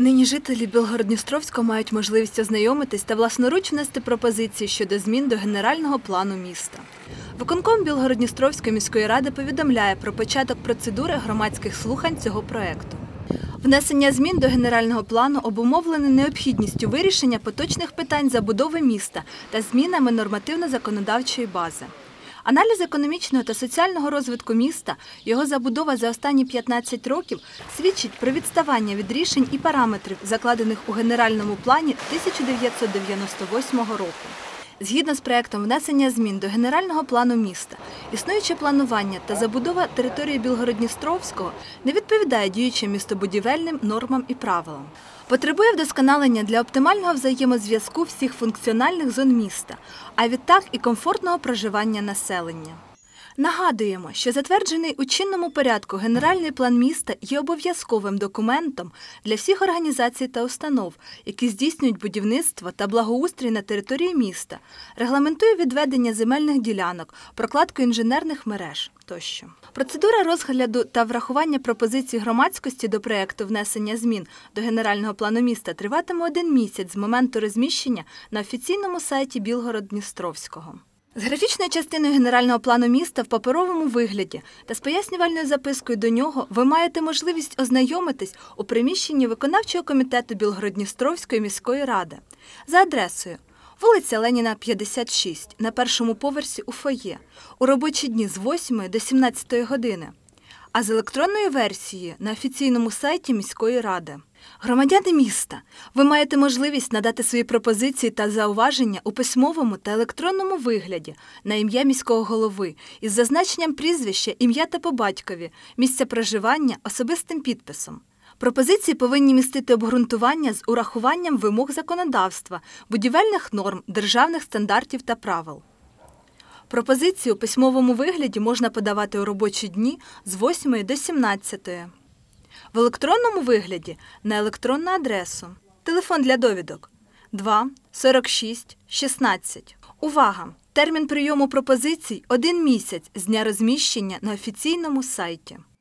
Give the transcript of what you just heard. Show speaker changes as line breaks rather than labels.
Нині жителі Білгород-Дністровського мають можливість ознайомитись та власноруч внести пропозиції щодо змін до генерального плану міста. Виконком Білгород-Дністровської міської ради повідомляє про початок процедури громадських слухань цього проєкту. Внесення змін до генерального плану обумовлене необхідністю вирішення поточних питань забудови міста та змінами нормативно-законодавчої бази. Аналіз економічного та соціального розвитку міста, його забудова за останні 15 років свідчить про відставання від рішень і параметрів, закладених у генеральному плані 1998 року. Згідно з проєктом внесення змін до генерального плану міста, існуюче планування та забудова території Білгород-Дністровського не відповідає діючим містобудівельним нормам і правилам. Потребує вдосконалення для оптимального взаємозв'язку всіх функціональних зон міста, а відтак і комфортного проживання населення. Нагадуємо, що затверджений у чинному порядку генеральний план міста є обов'язковим документом для всіх організацій та установ, які здійснюють будівництво та благоустрій на території міста, регламентує відведення земельних ділянок, прокладку інженерних мереж тощо. Процедура розгляду та врахування пропозицій громадськості до проєкту внесення змін до генерального плану міста триватиме 1 місяць з моменту розміщення на офіційному сайті Білгород-Дністровського. З графічною частиною генерального плану міста в паперовому вигляді та з пояснювальною запискою до нього ви маєте можливість ознайомитись у приміщенні виконавчого комітету Білгород-Дністровської міської ради за адресою вулиця Леніна, 56, на першому поверсі у фоє, у робочі дні з 8 до 17 години, а з електронною версією на офіційному сайті міської ради. Громадяни міста, ви маєте можливість надати свої пропозиції та зауваження у письмовому та електронному вигляді на ім'я міського голови із зазначенням прізвища, ім'я та по батькові, місця проживання, особистим підписом. Пропозиції повинні містити обґрунтування з урахуванням вимог законодавства, будівельних норм, державних стандартів та правил. Пропозиції у письмовому вигляді можна подавати у робочі дні з 8 до 17. В електронному вигляді на електронну адресу. Телефон для довідок 2 46 16. Увага! Термін прийому пропозицій – 1 місяць з дня розміщення на офіційному сайті.